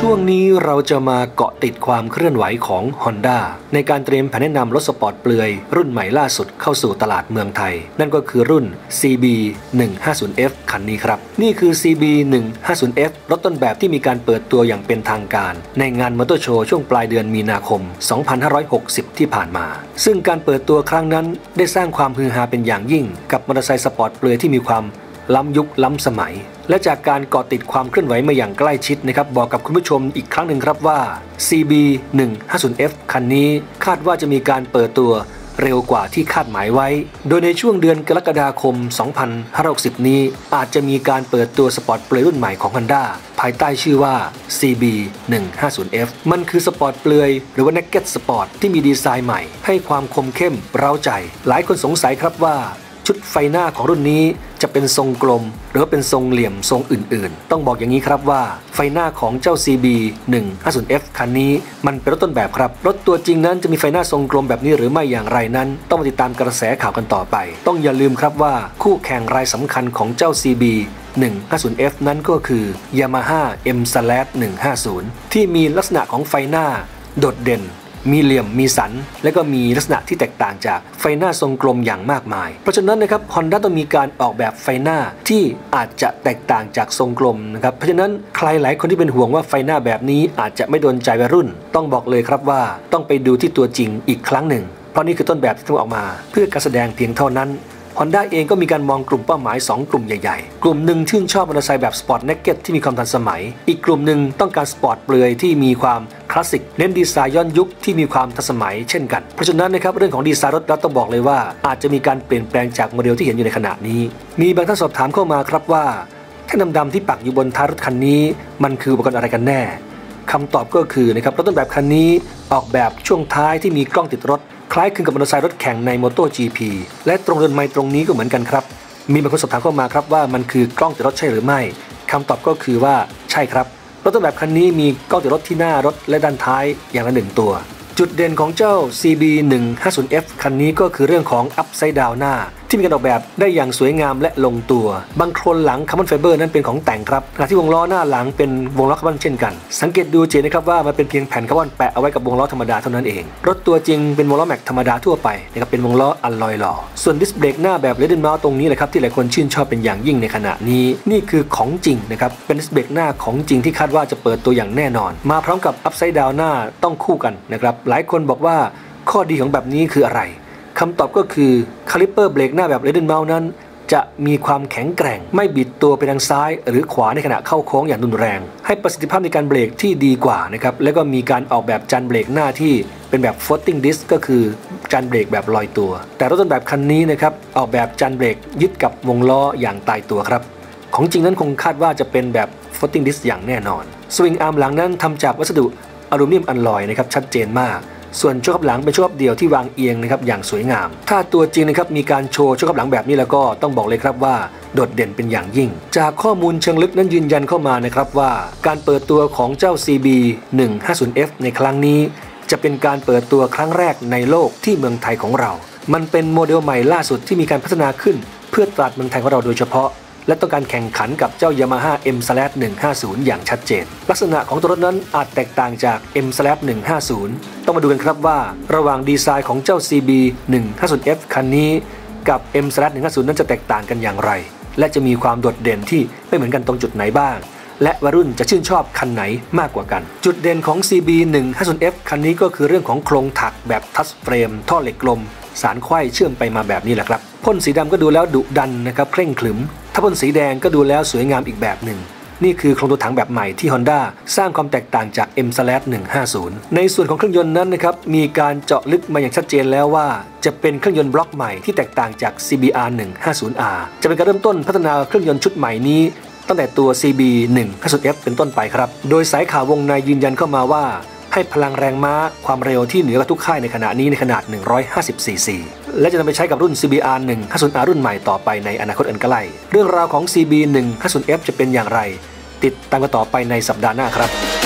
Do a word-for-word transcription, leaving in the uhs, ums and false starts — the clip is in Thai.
ช่วงนี้เราจะมาเกาะติดความเคลื่อนไหวของ Honda ในการเตรียมแผนแนะนำรถสปอร์ตเปลือยรุ่นใหม่ล่าสุดเข้าสู่ตลาดเมืองไทยนั่นก็คือรุ่น ซี บี หนึ่งห้าศูนย์ เอฟ คันนี้ครับนี่คือ ซี บี หนึ่งห้าศูนย์ เอฟ รถต้นแบบที่มีการเปิดตัวอย่างเป็นทางการในงานมอเตอร์โชว์ช่วงปลายเดือนมีนาคมสองพันห้าร้อยหกสิบที่ผ่านมาซึ่งการเปิดตัวครั้งนั้นได้สร้างความฮือฮาเป็นอย่างยิ่งกับมอเตอร์ไซค์สปอร์ตเปลือยที่มีความล้ำยุคล้ำสมัยและจากการเกาะติดความเคลื่อนไหวมาอย่างใกล้ชิดนะครับบอกกับคุณผู้ชมอีกครั้งหนึ่งครับว่า ซี บี หนึ่งห้าศูนย์ เอฟ คันนี้คาดว่าจะมีการเปิดตัวเร็วกว่าที่คาดหมายไว้โดยในช่วงเดือนกรกฎาคมสองพันห้าร้อยหกสิบนี้อาจจะมีการเปิดตัวสปอร์ตเปลือยรุ่นใหม่ของ Honda ภายใต้ชื่อว่า ซี บี หนึ่งห้าศูนย์ เอฟ มันคือสปอร์ตเปลือยหรือว่า Naked Sport ที่มีดีไซน์ใหม่ให้ความคมเข้มเร้าใจหลายคนสงสัยครับว่าชุดไฟหน้าของรุ่นนี้จะเป็นทรงกลมหรือว่าเป็นทรงเหลี่ยมทรงอื่นๆต้องบอกอย่างนี้ครับว่าไฟหน้าของเจ้า ซี บี หนึ่งห้าศูนย์ เอฟ คันนี้มันเป็นรถต้นแบบครับรถตัวจริงนั้นจะมีไฟหน้าทรงกลมแบบนี้หรือไม่อย่างไรนั้นต้องมาติดตามกระแสข่าวกันต่อไปต้องอย่าลืมครับว่าคู่แข่งรายสำคัญของเจ้า ซี บี หนึ่งห้าศูนย์ เอฟ นั้นก็คือ Yamaha เอ็ม หนึ่งห้าศูนย์ ที่มีลักษณะของไฟหน้าโดดเด่นมีเหลี่ยมมีสันและก็มีลักษณะที่แตกต่างจากไฟหน้าทรงกลมอย่างมากมายเพราะฉะนั้นนะครับ Honda ต้องมีการออกแบบไฟหน้าที่อาจจะแตกต่างจากทรงกลมนะครับเพราะฉะนั้นใครหลายคนที่เป็นห่วงว่าไฟหน้าแบบนี้อาจจะไม่โดนใจวัยรุ่นต้องบอกเลยครับว่าต้องไปดูที่ตัวจริงอีกครั้งหนึ่งเพราะนี่คือต้นแบบที่ทำออกมาเพื่อการแสดงเพียงเท่านั้นHonda เองก็มีการมองกลุ่มเป้าหมายสองกลุ่มใหญ่ๆกลุ่มหนึ่งชื่นชอบมอเตอร์ไซค์แบบสปอร์ตเนคเก็ตที่มีความทันสมัยอีกกลุ่มหนึ่งต้องการสปอร์ตเปลือยที่มีความคลาสสิกเน้นดีไซน์ย้อนยุคที่มีความทันสมัยเช่นกันเพราะฉะนั้นนะครับเรื่องของดีไซน์รถเราต้องบอกเลยว่าอาจจะมีการเปลี่ยนแปลงจากโมเดลที่เห็นอยู่ในขณะนี้มีบางท่านสอบถามเข้ามาครับว่าแท่งดำๆที่ปักอยู่บนท้ายรถคันนี้มันคืออุปกรณ์อะไรกันแน่คำตอบก็คือนะครับรถต้นแบบคันนี้ออกแบบช่วงท้ายที่มีกล้องติดรถคล้ายคลึงกับมอเตอร์ไซค์รถแข่งใน โมโต จี พี และตรงเรือนไม้ตรงนี้ก็เหมือนกันครับมีบางคนสอบถามเข้ามาครับว่ามันคือกล้องติดรถใช่หรือไม่คำตอบก็คือว่าใช่ครับรถต้นแบบคันนี้มีกล้องติดรถที่หน้ารถและด้านท้ายอย่างละหนึ่งตัวจุดเด่นของเจ้า ซี บี หนึ่งห้าศูนย์ เอฟ คันนี้ก็คือเรื่องของ Upside Down หน้าที่มีการออกแบบได้อย่างสวยงามและลงตัวบางโครนหลังคาร์บอนไฟเบอร์นั้นเป็นของแต่งครับขณะที่วงล้อหน้าหลังเป็นวงล้อคาร์บอนเช่นกันสังเกตดูเจนะครับว่ามันเป็นเพียงแผ่นคาร์บอนแปะเอาไว้กับวงล้อธรรมดาเท่านั้นเองรถตัวจริงเป็นวงล้อแม็กธรรมดาทั่วไปนะครับเป็นวงล้ออัลลอยหล่อส่วนดิสเบรกหน้าแบบเลดเดนมาตรงนี้แหละครับที่หลายคนชื่นชอบเป็นอย่างยิ่งในขณะนี้นี่คือของจริงนะครับเป็นดิสเบรกหน้าของจริงที่คาดว่าจะเปิดตัวอย่างแน่นอนมาพร้อมกับ Upside Down หน้าต้องคู่กันนะครับหลายคนบอกว่าข้อดีของแบบนี้คืออะไรคำตอบก็คือคาลิปเปอร์เบรกหน้าแบบเลดเดนมาท์นั้นจะมีความแข็งแกร่งไม่บิดตัวไปทางซ้ายหรือขวาในขณะเข้าโค้งอย่างรุนแรงให้ประสิทธิภาพในการเบรกที่ดีกว่านะครับแล้วก็มีการออกแบบจานเบรกหน้าที่เป็นแบบ floating disc ก็คือจานเบรกแบบลอยตัวแต่รถต้นแบบคันนี้นะครับออกแบบจานเบรกยึดกับวงล้ออย่างตายตัวครับของจริงนั้นคงคาดว่าจะเป็นแบบ floating disc อย่างแน่นอนสวิงอาร์มหลังนั้นทำจากวัสดุอลูมิเนียมอัลลอยนะครับชัดเจนมากส่วนโชคขับหลังเป็นโชคขับเดี่ยวที่วางเอียงนะครับอย่างสวยงามถ้าตัวจริงนะครับมีการโชว์โชคขับหลังแบบนี้แล้วก็ต้องบอกเลยครับว่าโดดเด่นเป็นอย่างยิ่งจากข้อมูลเชิงลึกนั้นยืนยันเข้ามานะครับว่าการเปิดตัวของเจ้า ซี บี หนึ่งห้าศูนย์ เอฟ ในครั้งนี้จะเป็นการเปิดตัวครั้งแรกในโลกที่เมืองไทยของเรามันเป็นโมเดลใหม่ล่าสุดที่มีการพัฒนาขึ้นเพื่อตลาดเมืองไทยของเราโดยเฉพาะและต้องการแข่งขันกับเจ้า Yamaha เอ็ม หนึ่งห้าศูนย์ อย่างชัดเจนลักษณะของตัวรถนั้นอาจแตกต่างจาก เอ็ม หนึ่งห้าศูนย์ ต้องมาดูกันครับว่าระหว่างดีไซน์ของเจ้า ซี บี หนึ่งห้าศูนย์ เอฟ คันนี้กับ เอ็ม หนึ่งห้าศูนย์ นั้นจะแตกต่างกันอย่างไรและจะมีความโดดเด่นที่ไม่เหมือนกันตรงจุดไหนบ้างและวัยรุ่นจะชื่นชอบคันไหนมากกว่ากันจุดเด่นของ ซี บี หนึ่งห้าศูนย์ เอฟ คันนี้ก็คือเรื่องของโครงถักแบบทัชเฟรมท่อเหล็กกลมสารไขว้เชื่อมไปมาแบบนี้แหละครับพ่นสีดำก็ดูแล้วดุดันนะครับเคร่งขรึมถ้าพ่นสีแดงก็ดูแล้วสวยงามอีกแบบหนึ่งนี่คือโครงตัวถังแบบใหม่ที่ Honda สร้างความแตกต่างจาก เอ็ม หนึ่งห้าศูนย์ ในส่วนของเครื่องยนต์นั้นนะครับมีการเจาะลึกมาอย่างชัดเจนแล้วว่าจะเป็นเครื่องยนต์บล็อกใหม่ที่แตกต่างจาก ซี บี อาร์ หนึ่งห้าศูนย์ อาร์ จะเป็นการเริ่มต้นพัฒนาเครื่องยนต์ชุดใหม่นี้ตั้งแต่ตัว ซี บี หนึ่งห้าศูนย์ เอฟ เป็นต้นไปครับโดยสายข่าววงในยืนยันเข้ามาว่าให้พลังแรงม้าความเร็วที่เหนือกว่าทุกค่ายในขณะนี้ในขนาดหนึ่งร้อยห้าสิบซีซีและจะนำไปใช้กับรุ่น ซี บี อาร์ หนึ่งห้าศูนย์ อาร์ รุ่นใหม่ต่อไปในอนาคตอันใกล้เรื่องราวของ ซี บี หนึ่งห้าศูนย์ เอฟ จะเป็นอย่างไรติดตามกันต่อไปในสัปดาห์หน้าครับ